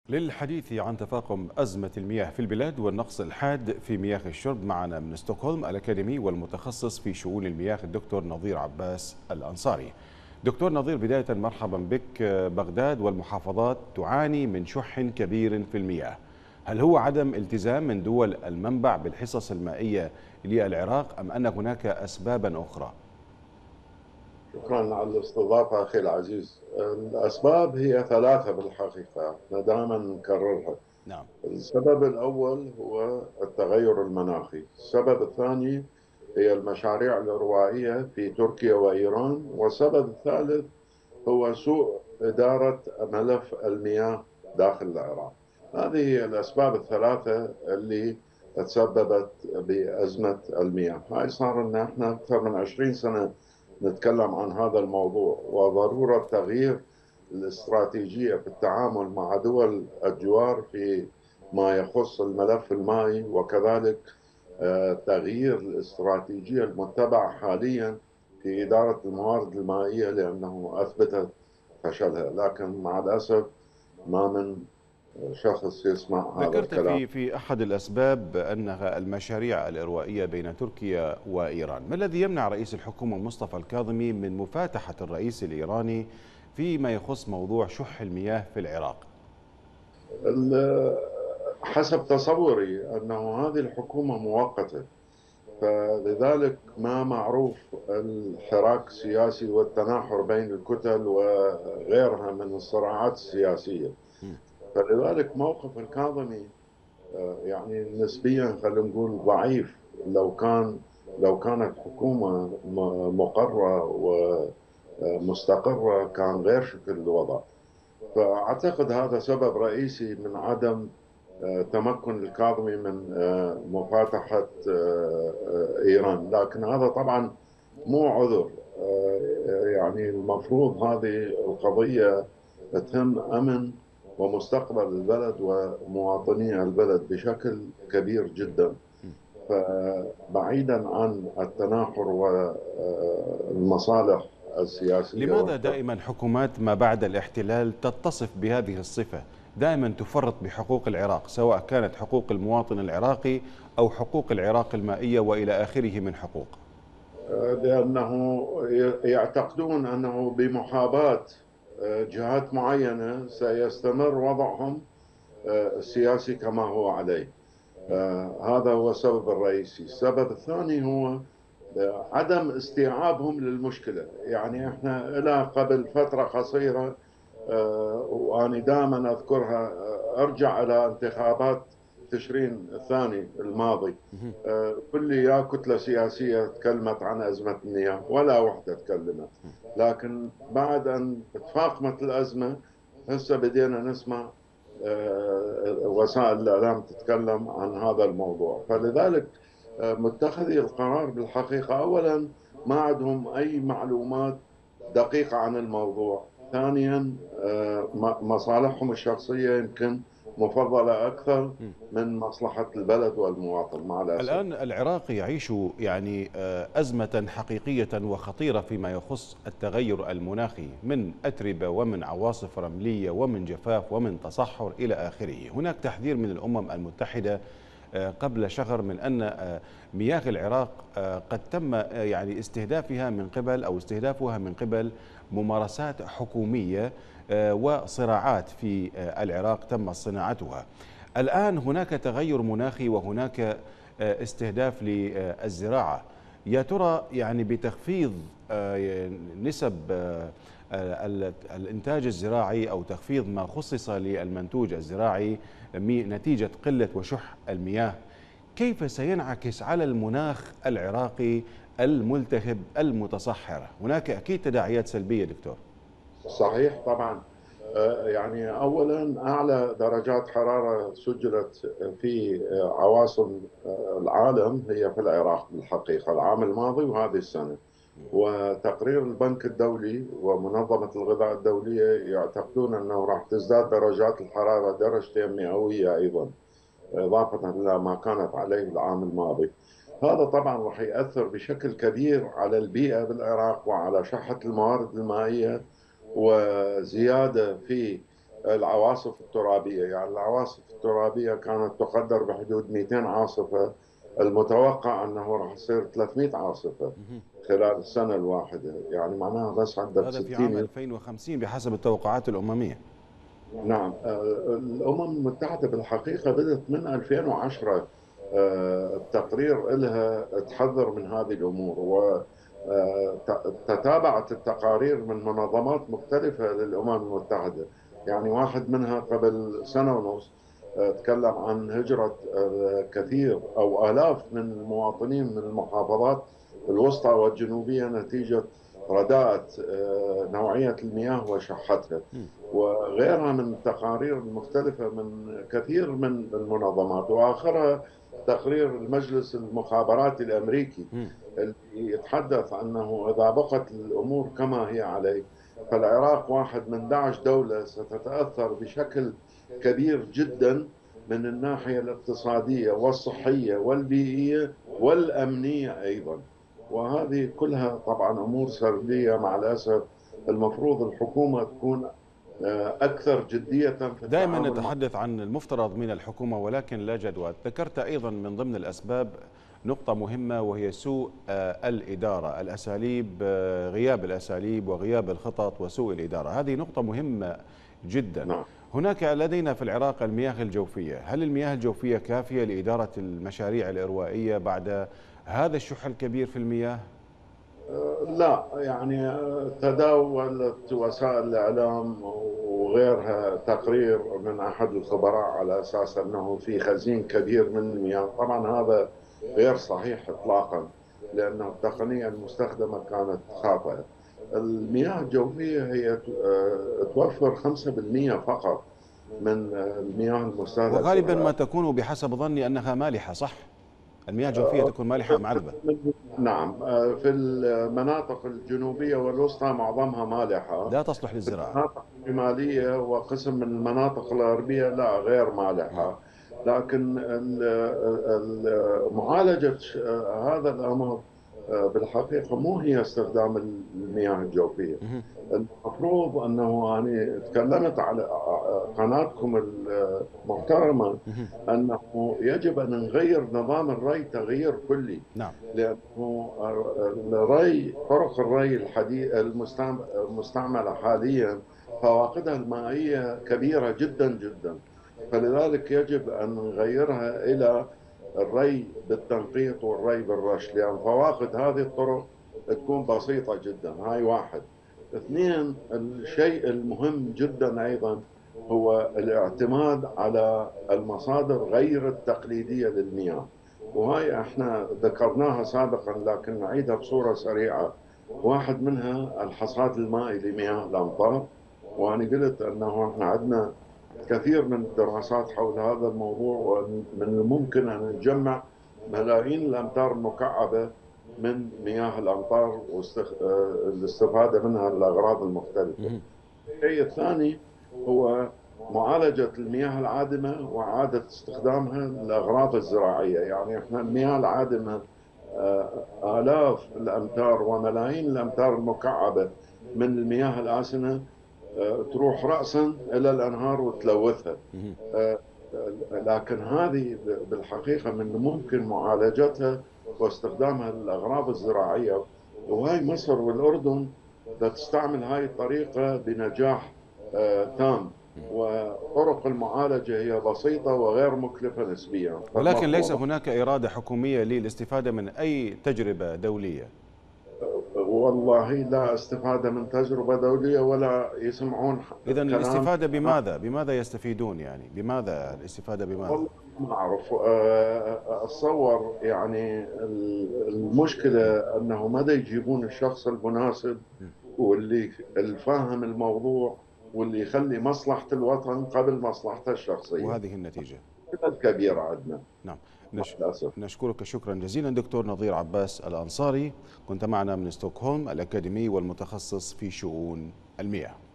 للحديث عن تفاقم أزمة المياه في البلاد والنقص الحاد في مياه الشرب معنا من ستوكهولم الأكاديمي والمتخصص في شؤون المياه الدكتور نظير عباس الأنصاري. دكتور نظير، بداية مرحبا بك. بغداد والمحافظات تعاني من شح كبير في المياه. هل هو عدم التزام من دول المنبع بالحصص المائية للعراق أم أن هناك أسبابا أخرى؟ شكرا على الاستضافة أخي العزيز. الأسباب هي ثلاثة بالحقيقة، احنا دائما نكررها. نعم. السبب الأول هو التغير المناخي، السبب الثاني هي المشاريع الإروائية في تركيا وإيران، والسبب الثالث هو سوء إدارة ملف المياه داخل العراق. هذه هي الأسباب الثلاثة اللي تسببت بأزمة المياه. هاي صار لنا احنا أكثر من 20 سنة نتكلم عن هذا الموضوع، وضرورة تغيير الاستراتيجية في التعامل مع دول الجوار في ما يخص الملف المائي، وكذلك تغيير الاستراتيجية المتبعة حاليا في إدارة الموارد المائية، لأنه أثبتت فشلها. لكن مع الأسف ما من شخص يسمع هذا ذكرت الكلام. في أحد الأسباب أنها المشاريع الإروائية بين تركيا وإيران. ما الذي يمنع رئيس الحكومة مصطفى الكاظمي من مفاتحة الرئيس الإيراني فيما يخص موضوع شح المياه في العراق؟ حسب تصوري أنه هذه الحكومة مؤقتة، فلذلك ما معروف الحراك السياسي والتناحر بين الكتل وغيرها من الصراعات السياسية. فلذلك موقف الكاظمي يعني نسبيا خلينا نقول ضعيف. لو كانت حكومة مقرة ومستقرة كان غير شكل الوضع. فأعتقد هذا سبب رئيسي من عدم تمكن الكاظمي من مفاتحة إيران. لكن هذا طبعا مو عذر. يعني المفروض هذه القضية تهم أمن ومستقبل البلد ومواطني البلد بشكل كبير جدا. فبعيدا عن التناحر والمصالح السياسية لماذا دائما حكومات ما بعد الاحتلال تتصف بهذه الصفة؟ دائما تفرط بحقوق العراق، سواء كانت حقوق المواطن العراقي أو حقوق العراق المائية وإلى آخره من حقوق. لأنه يعتقدون أنه بمحاباة جهات معينة سيستمر وضعهم السياسي كما هو عليه. هذا هو السبب الرئيسي. السبب الثاني هو عدم استيعابهم للمشكلة. يعني احنا إلى قبل فترة قصيرة، وأنا دائما أذكرها، أرجع إلى انتخابات تشرين الثاني الماضي. كل يا كتلة سياسية تكلمت عن أزمة المياه، ولا وحدة تكلمت. لكن بعد أن تفاقمت الأزمة هسه بدينا نسمع وسائل الإعلام تتكلم عن هذا الموضوع. فلذلك متخذي القرار بالحقيقة أولا ما عندهم أي معلومات دقيقة عن الموضوع. ثانيا مصالحهم الشخصية يمكن مفضلة أكثر من مصلحة البلد والمواطن مع الأسف. الآن العراق يعيش أزمة حقيقية وخطيرة فيما يخص التغير المناخي، من أتربة ومن عواصف رملية ومن جفاف ومن تصحر إلى آخره. هناك تحذير من الأمم المتحدة قبل شهر من أن مياه العراق قد تم استهدافها من قبل أو استهدافها من قبل ممارسات حكومية وصراعات في العراق تم صناعتها. الآن هناك تغير مناخي وهناك استهداف للزراعة. يا ترى بتخفيض نسب الإنتاج الزراعي أو تخفيض ما خصص للمنتوج الزراعي نتيجة قلة وشح المياه، كيف سينعكس على المناخ العراقي الملتهب المتصحر؟ هناك أكيد تداعيات سلبية دكتور. صحيح طبعا. يعني أولا أعلى درجات حرارة سجلت في عواصم العالم هي في العراق بالحقيقة العام الماضي وهذه السنة. وتقرير البنك الدولي ومنظمة الغذاء الدولية يعتقدون أنه راح تزداد درجات الحرارة درجتين مئوية أيضا، إضافة إلى ما كانت عليه العام الماضي. هذا طبعا راح يأثر بشكل كبير على البيئة بالعراق وعلى شحة الموارد المائية، وزيادة في العواصف الترابية. يعني العواصف الترابية كانت تقدر بحدود 200 عاصفة، المتوقع أنه راح يصير 300 عاصفة خلال السنة الواحدة. يعني معناها بس عندك هذا في عام 60. 2050 بحسب التوقعات الأممية. نعم. الأمم المتحدة بالحقيقة بدأت من 2010 التقرير لها تحذر من هذه الأمور، وتتابعت التقارير من منظمات مختلفة للأمم المتحدة. يعني واحد منها قبل سنة ونص تكلم عن هجرة كثير أو آلاف من المواطنين من المحافظات الوسطى والجنوبية نتيجة رداءة نوعية المياه وشحتها، وغيرها من التقارير المختلفة من كثير من المنظمات، وآخرها تقرير المجلس المخابراتي الأمريكي اللي يتحدث أنه إذا بقت الأمور كما هي عليه فالعراق واحد من 11 دولة ستتأثر بشكل كبير جدا من الناحية الاقتصادية والصحية والبيئية والأمنية أيضا. وهذه كلها طبعا أمور سلبية مع الأسف. المفروض الحكومة تكون أكثر جدية في دائما التعامل مع. نتحدث عن المفترض من الحكومة ولكن لا جدوى. ذكرت أيضا من ضمن الأسباب نقطة مهمة وهي سوء الإدارة، الأساليب، غياب الأساليب وغياب الخطط وسوء الإدارة. هذه نقطة مهمة جدا. نعم. هناك لدينا في العراق المياه الجوفية، هل المياه الجوفية كافية لإدارة المشاريع الإروائية بعد هذا الشح الكبير في المياه؟ لا، يعني تداولت وسائل الإعلام وغيرها تقرير من أحد الخبراء على أساس أنه في خزين كبير من المياه. طبعا هذا غير صحيح إطلاقا، لأن التقنية المستخدمة كانت خاطئة. المياه الجوفية هي توفر 5% فقط من المياه المستهلكة في وغالبا ما العراق. تكون بحسب ظني أنها مالحة، صح؟ المياه الجوفية تكون مالحة معذبة. نعم. في المناطق الجنوبية والوسطى معظمها مالحة. لا تصلح في للزراعة. المناطق الشمالية وقسم من المناطق الغربية لا، غير مالحة. لكن معالجة هذا الأمر بالحقيقة مو هي استخدام المياه الجوفية. المفروض أنه أنا تكلمت على قناتكم المحترمة أنه يجب أن نغير نظام الري تغيير كلي. نعم. لأنه الري، طرق الري الحديث المستعملة حاليا فواقدها المائية كبيرة جدا جدا، فلذلك يجب أن نغيرها إلى الري بالتنقيط والري بالرش، لأن فواقد هذه الطرق تكون بسيطة جدا. هاي واحد. اثنين، الشيء المهم جدا أيضا هو الاعتماد على المصادر غير التقليدية للمياه، وهاي احنا ذكرناها سابقا لكن نعيدها بصورة سريعة. واحد منها الحصاد المائي لمياه الأمطار، وأنا قلت أنه احنا عندنا كثير من الدراسات حول هذا الموضوع، ومن الممكن أن نجمع ملايين الأمتار المكعبة من مياه الأمطار والاستفادة منها للأغراض المختلفة. الشيء الثاني هو معالجة المياه العادمة وإعادة استخدامها للأغراض الزراعية. يعني احنا المياه العادمة آلاف الأمتار وملايين الأمتار المكعبة من المياه الآسنة تروح رأسا إلى الأنهار وتلوثها. لكن هذه بالحقيقة من الممكن معالجتها واستخدامها للأغراض الزراعية، وهي مصر والأردن تستعمل هاي الطريقة بنجاح تام، وطرق المعالجة هي بسيطة وغير مكلفة نسبيا. ولكن ليس هناك إرادة حكومية للاستفادة من أي تجربة دولية. والله لا استفادة من تجربة دولية ولا يسمعون إذا كلام. الاستفادة بماذا؟ بماذا يستفيدون يعني؟ بماذا الاستفادة بماذا؟ والله ما أعرف. أتصور يعني المشكلة أنه ماذا يجيبون الشخص المناسب واللي الفاهم الموضوع واللي يخلي مصلحة الوطن قبل مصلحته الشخصية. وهذه النتيجة الكبيرة عندنا. نعم. للأسف. نشكرك شكرا جزيلا دكتور نظير عباس الأنصاري، كنت معنا من ستوكهولم، الأكاديمي والمتخصص في شؤون المياه.